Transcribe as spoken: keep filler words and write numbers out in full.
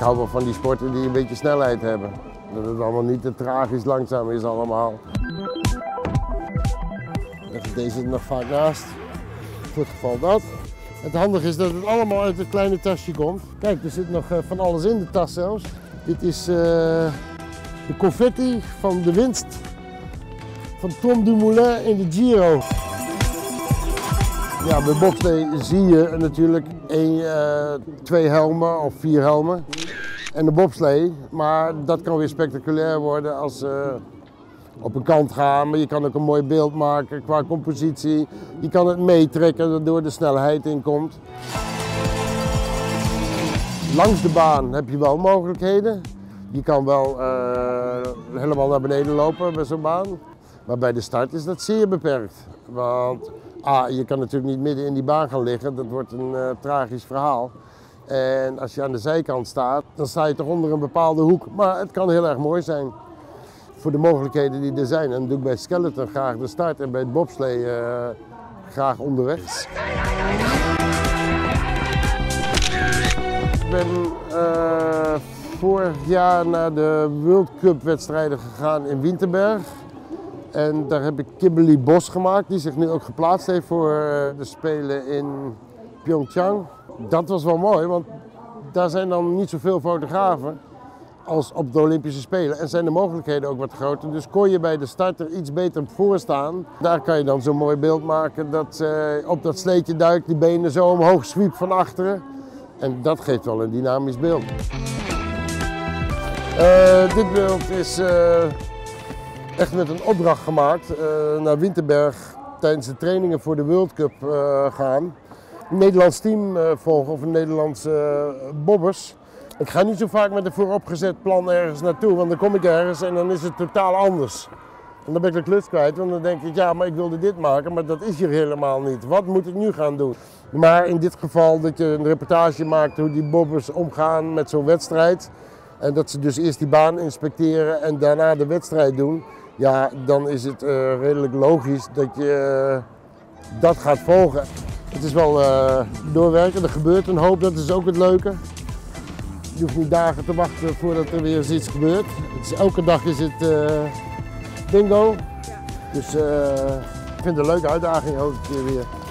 hou wel van die sporten die een beetje snelheid hebben. Dat het allemaal niet te tragisch langzaam is allemaal. Deze zit er nog vaak naast, voor het geval dat. Het handige is dat het allemaal uit het kleine tasje komt. Kijk, er zit nog van alles in de tas zelfs. Dit is uh, de confetti van de winst van Tom Dumoulin in de Giro. Ja, bij bobslee zie je natuurlijk één, uh, twee helmen of vier helmen en de bobslee. Maar dat kan weer spectaculair worden als uh, op een kant gaan, maar je kan ook een mooi beeld maken qua compositie. Je kan het meetrekken waardoor de snelheid in komt. Langs de baan heb je wel mogelijkheden. Je kan wel uh, helemaal naar beneden lopen bij zo'n baan. Maar bij de start is dat zeer beperkt. Want A, je kan natuurlijk niet midden in die baan gaan liggen, dat wordt een uh, tragisch verhaal. En als je aan de zijkant staat, dan sta je toch onder een bepaalde hoek. Maar het kan heel erg mooi zijn. Voor de mogelijkheden die er zijn. En dat doe ik bij skeleton graag de start en bij het bobslee uh, graag onderweg. Ik ben uh, vorig jaar naar de World Cup wedstrijden gegaan in Winterberg. En daar heb ik Kimberly Bos gemaakt, die zich nu ook geplaatst heeft voor de Spelen in Pyeongchang. Dat was wel mooi, want daar zijn dan niet zoveel fotografen als op de Olympische Spelen. En zijn de mogelijkheden ook wat groter. Dus kon je bij de starter iets beter voor staan. Daar kan je dan zo'n mooi beeld maken dat uh, op dat sleetje duikt, die benen zo omhoog zwiept van achteren. En dat geeft wel een dynamisch beeld. Uh, dit beeld is uh, echt met een opdracht gemaakt. Uh, naar Winterberg tijdens de trainingen voor de World Cup uh, gaan. Een Nederlands team uh, volgen of een Nederlandse uh, bobbers. Ik ga niet zo vaak met een vooropgezet plan ergens naartoe, want dan kom ik ergens en dan is het totaal anders. En dan ben ik de klus kwijt, want dan denk ik, ja, maar ik wilde dit maken, maar dat is hier helemaal niet. Wat moet ik nu gaan doen? Maar in dit geval dat je een reportage maakt hoe die bobbers omgaan met zo'n wedstrijd. En dat ze dus eerst die baan inspecteren en daarna de wedstrijd doen. Ja, dan is het uh, redelijk logisch dat je uh, dat gaat volgen. Het is wel uh, doorwerken, er gebeurt een hoop, dat is ook het leuke. Je hoeft niet dagen te wachten voordat er weer eens iets gebeurt. Het is, elke dag is het uh, bingo. Dus uh, ik vind het een leuke uitdaging elke keer weer.